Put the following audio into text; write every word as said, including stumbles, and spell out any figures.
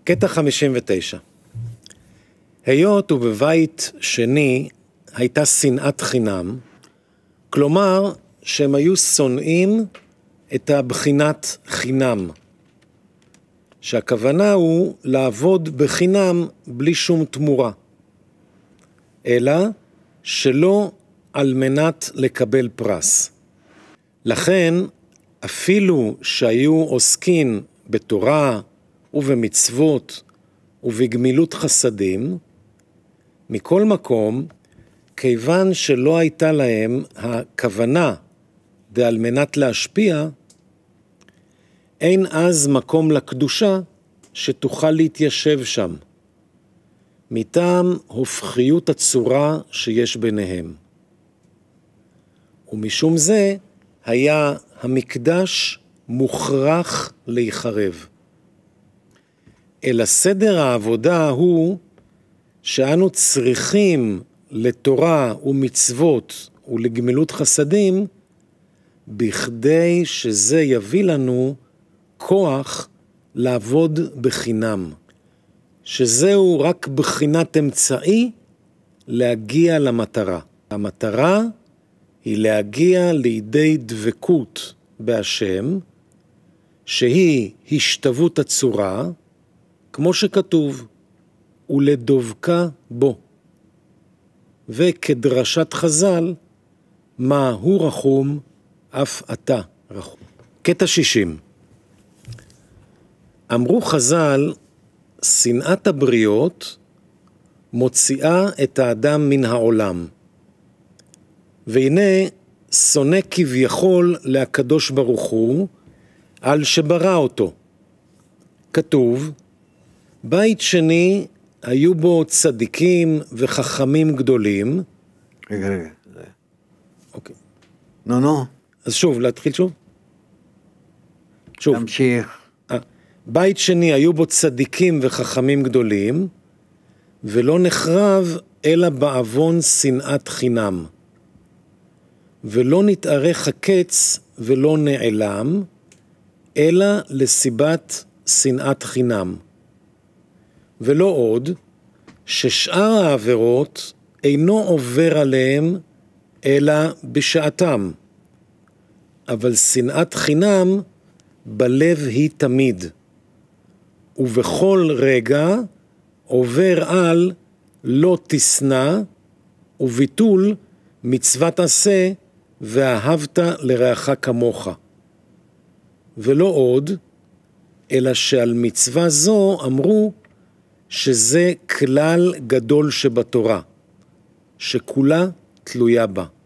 קטע חמישים ותשע. היות ובבית שני הייתה שנאת חינם, כלומר שהם היו שונאים את הבחינת חינם, שהכוונה הוא לעבוד בחינם בלי שום תמורה, אלא שלא על מנת לקבל פרס. לכן אפילו שהיו עוסקים בתורה ובמצוות ובגמילות חסדים, מכל מקום, כיוון שלא הייתה להם הכוונה ועל מנת להשפיע, אין אז מקום לקדושה שתוכל להתיישב שם, מטעם הופכיות הצורה שיש ביניהם. ומשום זה היה המקדש מוכרח להיחרב. אלא סדר העבודה הוא שאנו צריכים לתורה ומצוות ולגמילות חסדים, בכדי שזה יביא לנו כוח לעבוד בחינם, שזהו רק בחינת אמצעי להגיע למטרה. המטרה היא להגיע לידי דבקות בהשם, שהיא השתוות הצורה, כמו שכתוב, ולדבקה בו. וכדרשת חז"ל, מה הוא רחום, אף אתה רחום. קטע שישים. אמרו חז"ל, שנאת הבריות מוציאה את האדם מן העולם. והנה שונא כביכול להקדוש ברוך הוא על שברא אותו. כתוב, בית שני היו בו צדיקים וחכמים גדולים. רגע, רגע. אוקיי. נו, נו. אז שוב, להתחיל שוב? שוב. תמשיך. בית שני היו בו צדיקים וחכמים גדולים, ולא נחרב אלא בעוון שנאת חינם. ולא נתארך הקץ ולא נעלם, אלא לסיבת שנאת חינם. ולא עוד, ששאר העבירות אינו עובר עליהם, אלא בשעתם. אבל שנאת חינם בלב היא תמיד. ובכל רגע עובר על לא תשנא, וביטול מצוות עשה ואהבת לרעך כמוך. ולא עוד, אלא שעל מצווה זו אמרו שזה כלל גדול שבתורה, שכולה תלויה בה.